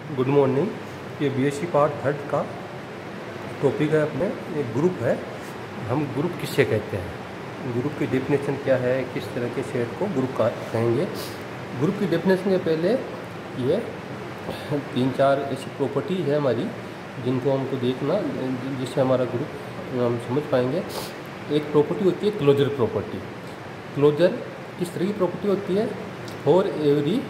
Good morning. ये BSc part third का topic है। अपने एक ग्रुप है, हम ग्रुप किससे कहते हैं, ग्रुप की डेफिनेशन क्या है, किस तरह के सेट को ग्रुप का कहेंगे। ग्रुप की डेफिनेशन के पहले ये 3-4 ऐसी प्रॉपर्टी है हमारी जिनको हमको देखना, जिससे हमारा ग्रुप हम समझ पाएंगे। एक प्रॉपर्टी होती है क्लोजर प्रॉपर्टी। क्लोजर किस तरह की प्रॉपर्टी होती है, for every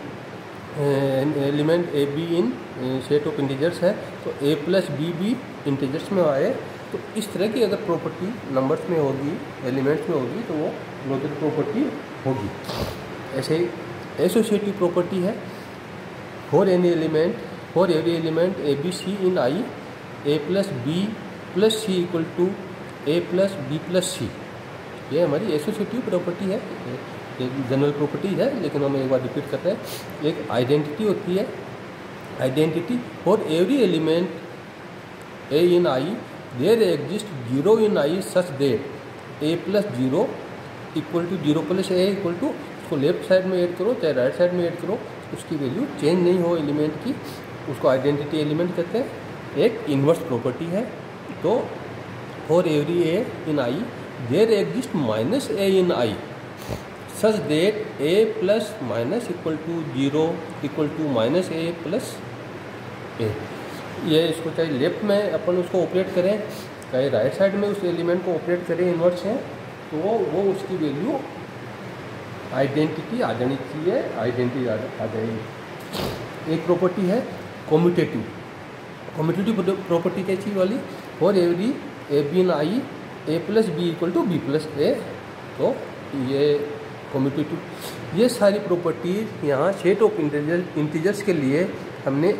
element a b in set of integers है तो ए प्लस बी भी इंटीजर्स में आए, तो इस तरह की अगर प्रॉपर्टी नंबर्स में होगी, एलिमेंट्स में होगी, तो वो क्लोजर प्रॉपर्टी होगी। ऐसे ही एसोसिएटिव प्रॉपर्टी है, for any element, for every element a b c in I a plus b plus c equal to a plus b plus c. ये हमारी एसोसिएटिव प्रॉपर्टी है, एक जनरल प्रॉपर्टी है, लेकिन हम एक बार रिपीट कर रहे हैं। एक आइडेंटिटी होती है, identity for every element a in I there exist 0 in I such that a plus 0 equal to 0 plus a equal to, उसको लेफ्ट साइड में ऐड करो चाहे राइट साइड में ऐड करो, उसकी वैल्यू चेंज नहीं हो एलिमेंट की, उसको आइडेंटिटी एलिमेंट कहते हैं। एक इन्वर्स प्रॉपर्टी है, तो for every a in I there exist minus a in I such that a plus minus equal to 0 equal to minus a plus a. ये इसको चाहे लेफ्ट में अपन उसको ऑपरेट करें, चाहे राइट साइड में उस एलिमेंट को ऑपरेट करें इन्वर्स है, तो वो उसकी वैल्यू आइडेंटिटी आ जानी चाहिए, आइडेंटिटी आ जाएगी। एक प्रॉपर्टी है कम्यूटेटिव। कम्यूटेटिव प्रॉपर्टी कैसी वाली, for every a b in I a plus b equal to b plus a, तो ये कम्यूटेटिव। ये सारी प्रॉपर्टीज यहाँ सेट ऑफ इंटीजर्स के लिए हमने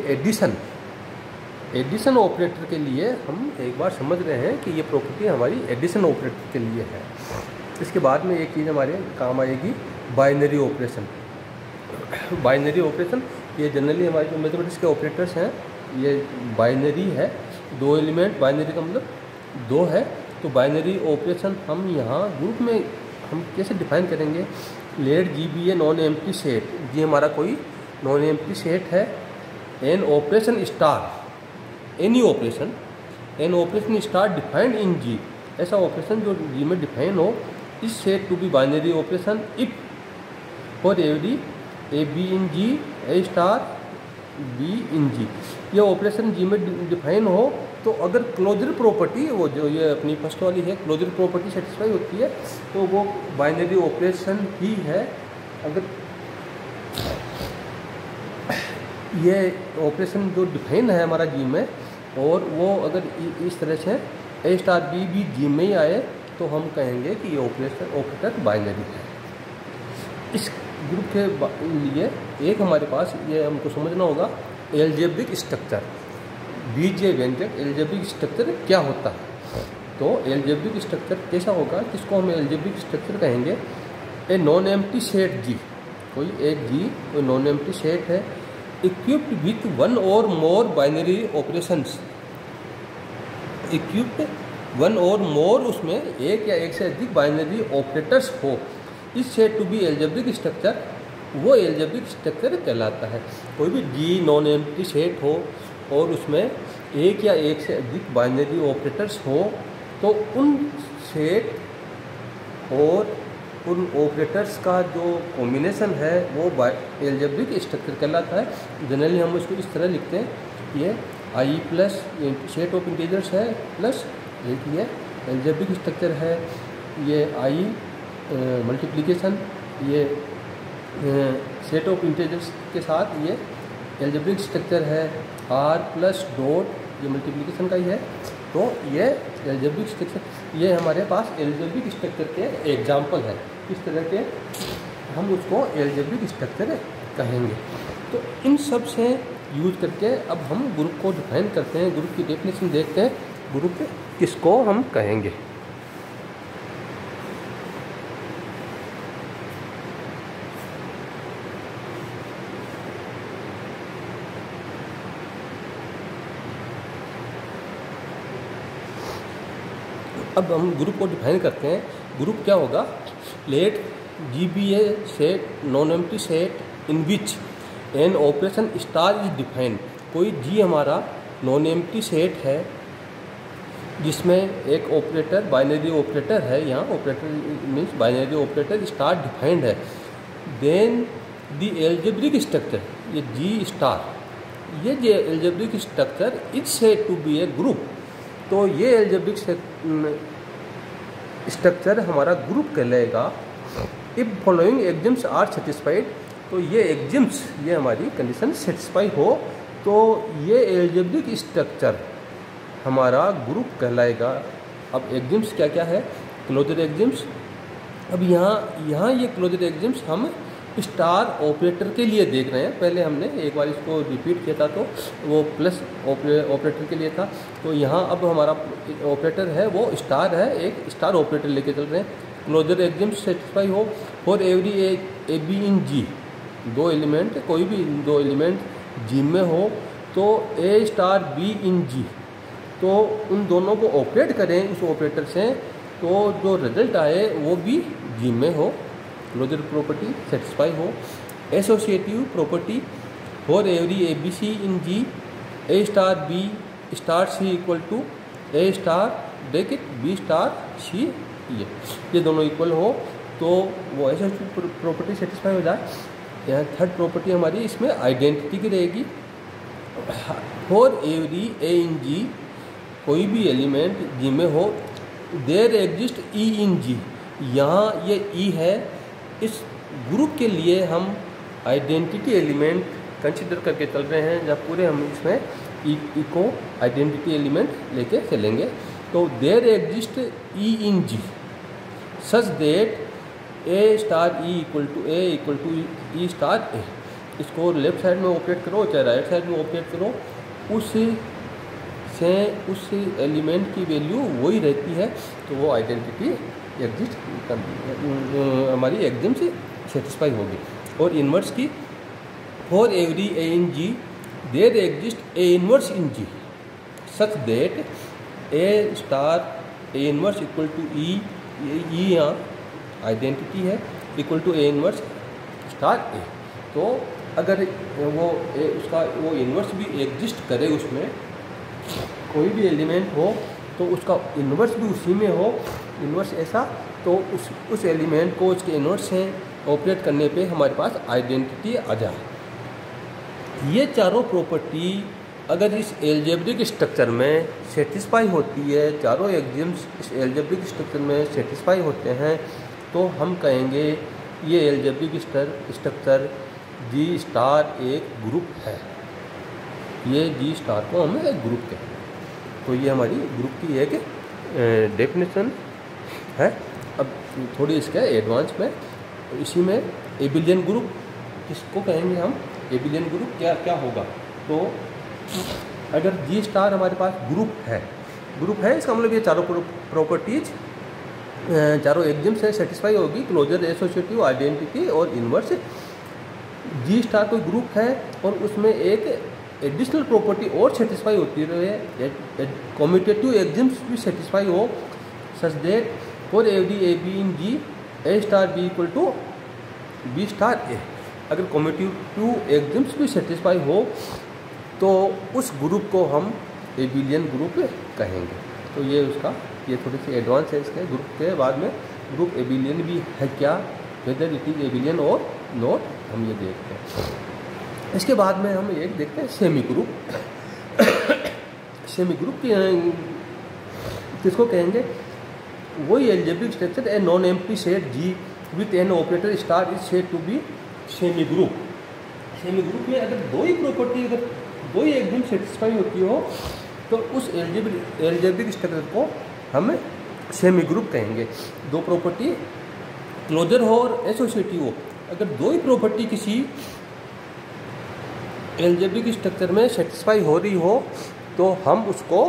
एडिशन ऑपरेटर के लिए हम एक बार समझ रहे हैं कि ये प्रॉपर्टी हमारी एडिशन ऑपरेटर के लिए है। इसके बाद में एक चीज़ हमारे काम आएगी, बाइनरी ऑपरेशन। बाइनरी ऑपरेशन ये जनरली हमारे जो मैथमेटिक्स के ऑपरेटर्स हैं, ये बाइनरी है, 2 एलिमेंट, बाइनरी का मतलब 2 है, तो बाइनरी ऑपरेशन हम यहाँ ग्रुप में हम कैसे डिफाइन करेंगे। Let G be a non empty set, G हमारा कोई नॉन एम्प्टी सेट है। An operation star, any operation, an operation star defined in G, ऐसा ऑपरेशन जो जी में डिफाइन हो, is set to be binary operation if for every a b in G a star b in G. ये operation जी में define हो, तो अगर closure property, वो जो ये अपनी फर्स्ट वाली है, क्लोजर प्रॉपर्टी सेटिस्फाई होती है, तो वो बाइनरी ऑपरेशन ही है। अगर ये ऑपरेशन जो डिफाइन है हमारा जी में, और वो अगर इस तरह से ए स्टार बी भी जी में ही आए, तो हम कहेंगे कि ये ऑपरेटर बाइनरी है। इस ग्रुप के लिए एक हमारे पास ये हमको समझना होगा, एल्जेब्रिक स्ट्रक्चर, बीजीय व्यंजक एल्जेब्रिक स्ट्रक्चर क्या होता है। तो एल्जेब्रिक स्ट्रक्चर कैसा होगा, किसको हम एल्जेब्रिक स्ट्रक्चर कहेंगे। A non empty set G, कोई एक जी कोई नॉन एम्प्टी सेट है, equipped with 1 or more binary operations, equipped 1 or मोर, उसमें एक या एक से अधिक बाइनरी ऑपरेटर्स हो, is set to be algebraic structure, वो एल्जेब्रिक स्ट्रक्चर कहलाता है। कोई भी जी नॉन एम्प्टी सेट हो और उसमें एक या एक से अधिक बाइनरी ऑपरेटर्स हो, तो उन सेट और उन ऑपरेटर्स का जो कॉम्बिनेशन है वो एल्जेब्रिक स्ट्रक्चर कहलाता है। जनरली हम इसको इस तरह लिखते हैं, ये I plus set of integers है प्लस एक ये एल्जेब्रिक स्ट्रक्चर है, ये आई मल्टीप्लिकेशन, ये सेट ऑफ इंटीजर्स के साथ ये एल्जेब्रिक स्ट्रक्चर है, आर प्लस डॉट, ये मल्टीप्लिकेशन का ही है, तो ये एल्जेब्रिक स्ट्रक्चर, ये हमारे पास एल्जेब्रिक स्ट्रक्चर के एग्जाम्पल है। इस तरह के हम उसको एल्जेब्रिक स्ट्रक्चर कहेंगे। तो इन सब से यूज करके अब हम ग्रुप को डिफाइन करते हैं, ग्रुप की डेफिनेशन देखते हैं, ग्रुप किसको हम कहेंगे। अब हम ग्रुप को डिफाइन करते हैं। ग्रुप क्या होगा, let G be a set non empty set in which an operation star is defined, कोई जी हमारा नॉन एम्प्टी सेट है जिसमें एक ऑपरेटर बाइनरी ऑपरेटर है, यहाँ operator means binary operator star defined है, देन द एल्जेब्रिक स्ट्रक्चर, ये G star, ये जो algebraic structure is said to be a group. तो ये एल्जेब्रिक स्ट्रक्चर हमारा ग्रुप कहलाएगा if following axioms are satisfied. तो ये एग्जिम्स, ये हमारी कंडीशन सेटिस्फाई हो तो ये एल्जेब्रिक स्ट्रक्चर हमारा ग्रुप कहलाएगा। अब एग्जिम्स क्या क्या है? Closure axioms. अब यहाँ ये क्लोजर एग्जिम्स हम स्टार ऑपरेटर के लिए देख रहे हैं। पहले हमने एक बार इसको रिपीट किया था तो वो प्लस ऑपरेटर के लिए था, तो यहाँ अब हमारा ऑपरेटर है वो स्टार है, एक स्टार ऑपरेटर लेके चल रहे हैं। क्लोजर एग्जिम्स सेटिस्फाई हो for every a b in G, दो एलिमेंट, कोई भी दो एलिमेंट जी में हो तो ए स्टार बी इन जी, तो उन दोनों को ऑपरेट करें उस ऑपरेटर से, तो जो रिजल्ट आए वो भी जी में हो, क्लोजर प्रॉपर्टी सेटिस्फाई हो। Associative property for every a b c in G, a star b star c equal to a star bracket b star c, ये दोनों इक्वल हो तो वो एसोसिएटिव प्रॉपर्टी सेटिस्फाई हो जाए। यहाँ थर्ड प्रॉपर्टी हमारी इसमें आइडेंटिटी की रहेगी। फॉर एवरी ए इन जी, कोई भी एलिमेंट जी में हो, देयर एग्जिस्ट ई इन जी, यहाँ ये ई है, इस ग्रुप के लिए हम आइडेंटिटी एलिमेंट कंसिडर करके चल रहे हैं, जब पूरे हम इसमें ई को आइडेंटिटी एलिमेंट लेके चलेंगे। तो there exist e in G such that a star e equal to e star a, इसको लेफ्ट साइड में ऑपरेट करो चाहे राइट साइड में ऑपरेट करो, उस एलिमेंट की वैल्यू वही रहती है, तो वो आइडेंटिटी एग्जिस्ट हमारी एग्जिम से सेटिस्फाई होगी। और इन्वर्स की for every a in G there exist a inverse in G such that a star a inverse equal to e, यहाँ आइडेंटिटी है, equal to a inverse star a. तो अगर वो उसका वो इन्वर्स भी एग्जिस्ट करे, उसमें कोई भी एलिमेंट हो तो उसका इन्वर्स भी उसी में हो, इन्वर्स ऐसा, तो उस एलिमेंट को उसके इन्वर्स से ऑपरेट करने पे हमारे पास आइडेंटिटी आ जाए। ये चारों प्रॉपर्टी अगर इस एल्जेब्रिक स्ट्रक्चर में सेटिस्फाई होती है, चारों एग्जिम्स इस एल्जेब्रिक स्ट्रक्चर में सेटिस्फाई होते हैं, तो हम कहेंगे ये एल्जेब्रिक स्ट्रक्चर जी स्टार एक ग्रुप है, ये जी स्टार को हम एक ग्रुप कहते हैं। तो ये हमारी ग्रुप की एक डेफिनेशन है। अब थोड़ी इसका एडवांस में, इसी में एबिलियन ग्रुप किसको कहेंगे हम? एबिलियन ग्रुप क्या होगा? तो अगर जी स्टार हमारे पास ग्रुप है, इसका मतलब ये चारों प्रॉपर्टीज चारों एग्जिम से सेटिस्फाई होगी, क्लोजर, एसोसिएटिव, आइडेंटिटी और इन्वर्स। जी स्टार कोई ग्रुप है और उसमें एक एडिशनल प्रॉपर्टी और सेटिस्फाई होती है, कम्यूटेटिव एग्जिम्स भी सेटिस्फाई हो, such that for every a b in G a star b equal to b star a. अगर कम्यूटेटिव एग्जिम्स भी सेटिस्फाई हो तो उस ग्रुप को हम एबिलियन ग्रुप कहेंगे। तो ये उसका ये थोड़ी सी एडवांस है इसके ग्रुप के। बाद में ग्रुप एबिलियन भी है क्या, वेदर इट इज़ एबिलियन और नॉट, हम ये देखते हैं। इसके बाद में हम एक देखते हैं सेमी ग्रुप। सेमी ग्रुप किसको कहेंगे? वही algebraic structure a non empty set G with an operator star is said to be semi group. Semi group में अगर दो ही प्रॉपर्टी, अगर दो ही एग्जिम सेटिस्फाई होती हो तो उस एल्जेब्रिक स्ट्रक्चर को हम सेमी ग्रुप कहेंगे। दो प्रॉपर्टी क्लोजर हो और एसोसिएटिव हो, अगर दो ही प्रॉपर्टी किसी एल्जेब्रिक स्ट्रक्चर में सेटिस्फाई हो रही हो तो हम उसको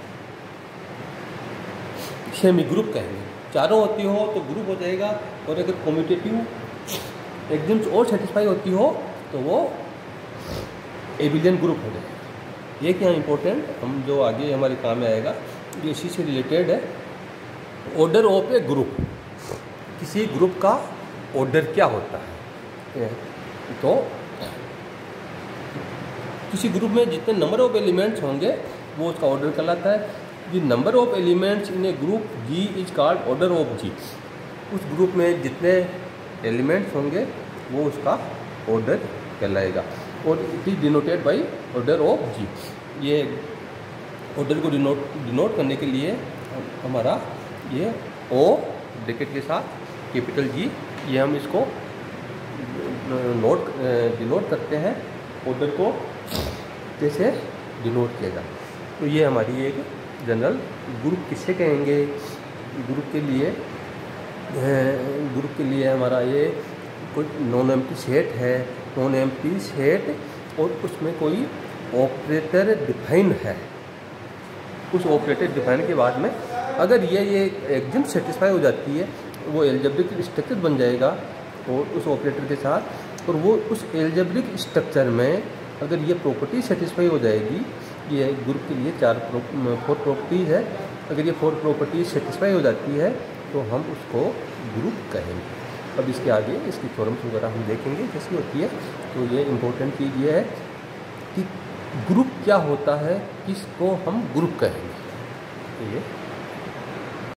सेमी ग्रुप कहेंगे। चारों होती हो तो ग्रुप हो जाएगा, और अगर कम्यूटेटिव एग्जिम्स और सेटिस्फाई होती हो तो वो एबिलियन ग्रुप हो जाएगा। ये क्या इंपॉर्टेंट, हम जो आगे हमारे काम में आएगा, जो इसी से रिलेटेड है। ऑर्डर ऑफ ए ग्रुप, किसी ग्रुप का ऑर्डर क्या होता है? तो किसी ग्रुप में जितने नंबर ऑफ एलिमेंट्स होंगे वो उसका ऑर्डर कहलाता है। The number of elements in a group G is called order of G. उस ग्रुप में जितने एलिमेंट्स होंगे वो उसका ऑर्डर कहलाएगा और it is denoted by order of G. ये ऑर्डर को डिनोट करने के लिए हमारा ये ओ ब्रैकेट के साथ कैपिटल जी, ये हम इसको डिनोट करते हैं। ऑर्डर को कैसे डिनोट किया जाए, तो ये हमारी एक जनरल ग्रुप किससे कहेंगे। ग्रुप के लिए हमारा ये कोई नॉन एम्प्टी सेट है, नॉन एम्प्टी सेट और उसमें कोई ऑपरेटर डिफाइन है। उस ऑपरेटर डिफाइन के बाद में अगर ये एकदम सेटिस्फाई हो जाती है, वो एल्जेब्रिक स्ट्रक्चर बन जाएगा और उस ऑपरेटर के साथ, और वो उस एल्जेब्रिक स्ट्रक्चर में अगर ये प्रॉपर्टी सेटिस्फाई हो जाएगी, ये ग्रुप के लिए 4 प्रॉपर्टीज़ है, अगर ये 4 प्रॉपर्टीज सेटिस्फाई हो जाती है तो हम उसको ग्रुप कहेंगे। अब इसके आगे इसकी थ्योरम्स वगैरह हम देखेंगे कैसी होती है। तो ये इम्पोर्टेंट चीज़ ये है कि ग्रुप क्या होता है, किसको हम ग्रुप कहेंगे। तो ये